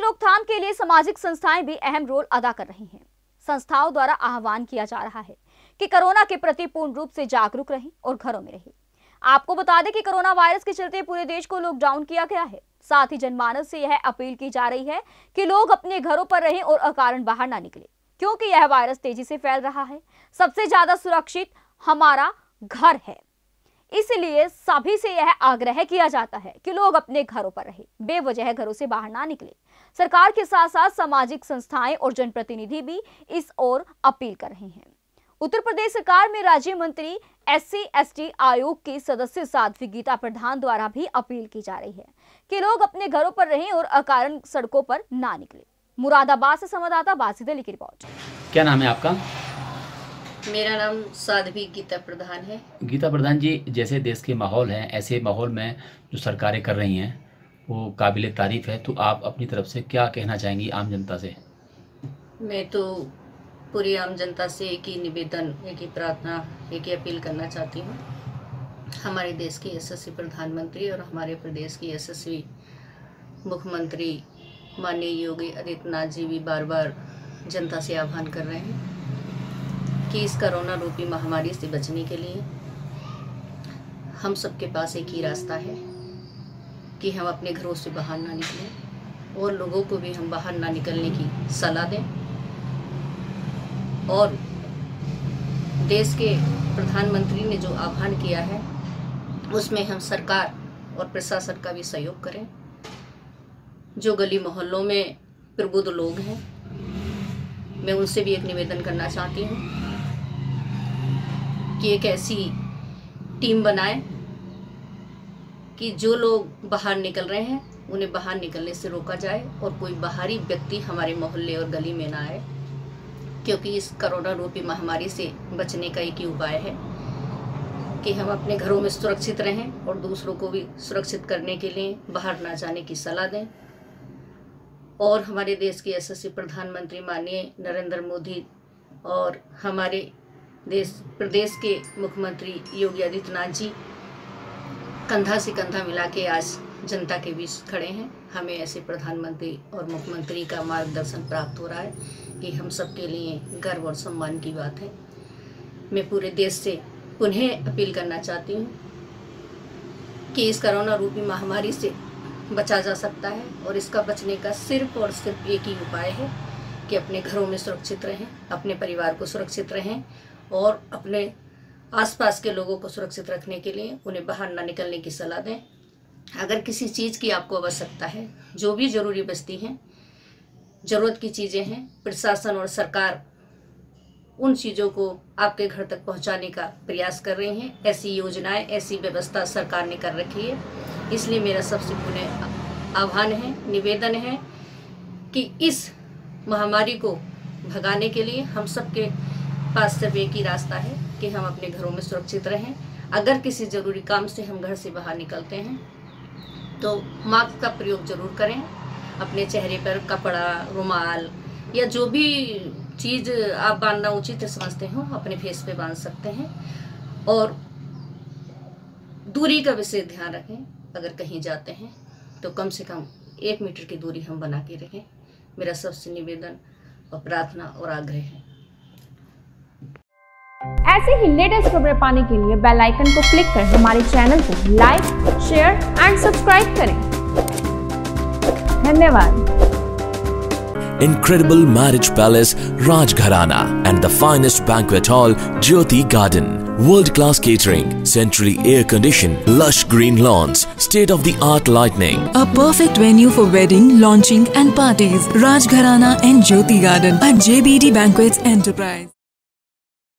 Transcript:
रोकथाम के लिए सामाजिक संस्थाएं भी अहम रोल अदा कर रही हैं। संस्थाओं द्वारा आह्वान किया जा रहा है कि कोरोना के प्रति पूर्ण रूप से जागरूक रहें और घरों में रहें। आपको बता दें कि कोरोना वायरस के चलते पूरे देश को लॉकडाउन किया गया है। साथ ही जनमानस से यह अपील की जा रही है कि लोग अपने घरों पर रहें और अकारण बाहर ना निकलें, क्योंकि यह वायरस तेजी से फैल रहा है। सबसे ज्यादा सुरक्षित हमारा घर है, इसलिए सभी से यह आग्रह किया जाता है कि लोग अपने घरों पर रहें, बेवजह घरों से बाहर ना निकलें। सरकार के साथ साथ सामाजिक संस्थाएं और जनप्रतिनिधि भी इस ओर अपील कर रहे हैं। उत्तर प्रदेश सरकार में राज्य मंत्री SC/ST आयोग की सदस्य साध्वी गीता प्रधान द्वारा भी अपील की जा रही है कि लोग अपने घरों पर रहें और अकारण सड़कों पर ना निकलें। मुरादाबाद से संवाददाता बासित अली की रिपोर्ट। क्या नाम है आपका? मेरा नाम साध्वी गीता प्रधान है। गीता प्रधान जी, जैसे देश के माहौल है, ऐसे माहौल में जो सरकारें कर रही हैं वो काबिल तारीफ है, तो आप अपनी तरफ से क्या कहना चाहेंगी आम जनता से? मैं तो पूरी आम जनता से एक ही निवेदन, एक ही प्रार्थना, एक ही अपील करना चाहती हूँ। हमारे देश के यशस्वी प्रधानमंत्री और हमारे प्रदेश के यशस्वी मुख्यमंत्री माननीय योगी आदित्यनाथ जी भी बार बार जनता से आह्वान कर रहे हैं कि इस कोरोना रूपी महामारी से बचने के लिए हम सबके पास एक ही रास्ता है कि हम अपने घरों से बाहर ना निकलें और लोगों को भी हम बाहर ना निकलने की सलाह दें। और देश के प्रधानमंत्री ने जो आह्वान किया है उसमें हम सरकार और प्रशासन का भी सहयोग करें। जो गली मोहल्लों में प्रबुद्ध लोग हैं, मैं उनसे भी एक निवेदन करना चाहती हूँ कि एक ऐसी टीम बनाएं कि जो लोग बाहर निकल रहे हैं उन्हें बाहर निकलने से रोका जाए और कोई बाहरी व्यक्ति हमारे मोहल्ले और गली में ना आए, क्योंकि इस कोरोना रूपी महामारी से बचने का एक ही उपाय है कि हम अपने घरों में सुरक्षित रहें और दूसरों को भी सुरक्षित करने के लिए बाहर ना जाने की सलाह दें। और हमारे देश के यशस्वी प्रधानमंत्री माननीय नरेंद्र मोदी और हमारे प्रदेश के मुख्यमंत्री योगी आदित्यनाथ जी कंधा से कंधा मिला के आज जनता के बीच खड़े हैं। हमें ऐसे प्रधानमंत्री और मुख्यमंत्री का मार्गदर्शन प्राप्त हो रहा है कि हम सबके लिए गर्व और सम्मान की बात है। मैं पूरे देश से पुनः अपील करना चाहती हूँ कि इस कोरोना रूपी महामारी से बचा जा सकता है और इसका बचने का सिर्फ और सिर्फ एक ही उपाय है कि अपने घरों में सुरक्षित रहें, अपने परिवार को सुरक्षित रहें और अपने आसपास के लोगों को सुरक्षित रखने के लिए उन्हें बाहर ना निकलने की सलाह दें। अगर किसी चीज़ की आपको आवश्यकता है, जो भी ज़रूरी बस्ती हैं, ज़रूरत की चीज़ें हैं, प्रशासन और सरकार उन चीज़ों को आपके घर तक पहुंचाने का प्रयास कर रही हैं। ऐसी योजनाएं, ऐसी व्यवस्था सरकार ने कर रखी है। इसलिए मेरा सबसे पुनः आह्वान है, निवेदन है कि इस महामारी को भगाने के लिए हम सबके पास सिर्फ एक ही रास्ता है कि हम अपने घरों में सुरक्षित रहें। अगर किसी ज़रूरी काम से हम घर से बाहर निकलते हैं तो मास्क का प्रयोग ज़रूर करें। अपने चेहरे पर कपड़ा, रुमाल या जो भी चीज़ आप बांधना उचित समझते हो अपने फेस पे बांध सकते हैं। और दूरी का विशेष ध्यान रखें। अगर कहीं जाते हैं तो कम से कम 1 मीटर की दूरी हम बना के रखें। मेरा सबसे निवेदन और प्रार्थना और आग्रह है। ऐसे ही लेटेस्ट खबरें पाने के लिए बेल आइकन को क्लिक कर हमारे चैनल को लाइक, शेयर एंड सब्सक्राइब करें। धन्यवाद। Incredible marriage palace Rajgharana and the finest banquet hall Jyoti Garden. World-class catering, centrally air-conditioned, lush green lawns, state-of-the-art lighting. A perfect venue for wedding, launching and parties. Rajgharana and Jyoti Garden at JBD Banquets Enterprise.